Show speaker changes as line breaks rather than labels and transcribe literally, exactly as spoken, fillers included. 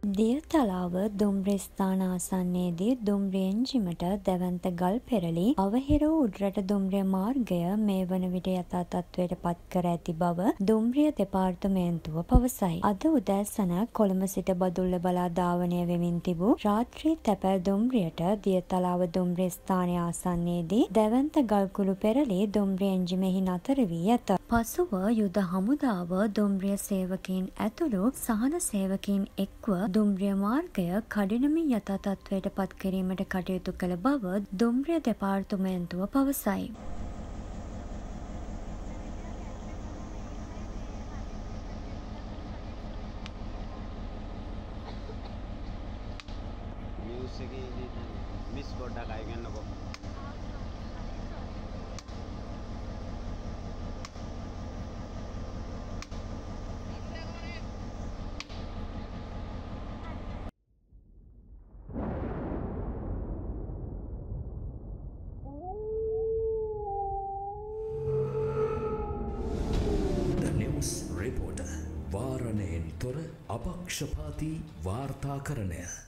දියතලාව දුම්රිය ස්ථාන ආසන්නයේදී දුම්රිය එන්ජිමට දැවැන්ත ගල් පෙරළි අවහිර වූ උඩරට දුම්රිය මාර්ගය මේ වන විට යථා තත්ත්වයට පත් කර ඇති බව දුම්රිය දෙපාර්තමේන්තුව පවසයි. අද උදෑසන කොළඹ සිට බදුල්ල බලා ධාවනය වෙමින් තිබූ රාත්‍රී තැපැල් දුම්රියට දියතලාව දුම්රිය ස්ථානය ආසන්නයේදී දැවැන්ත ගල්කුළු පෙරළි දුම්රිය එන්ජිමෙහි නතර වී ඇත. පසුව යුද හමුදාව දුම්රිය සේවකයින් ඇතුළු සහන සේවකයින් එක්ව දුම්රිය මාර්ගය කඩිනමින් යථා තත්ත්වයට පත් කිරීමට කටයුතු කළ බව දුම්රිය දෙපාර්තමේන්තුව පවසයි.
රිපෝටර් වාරණයෙන් තොර අපක්ෂපාතී වාර්තාකරණය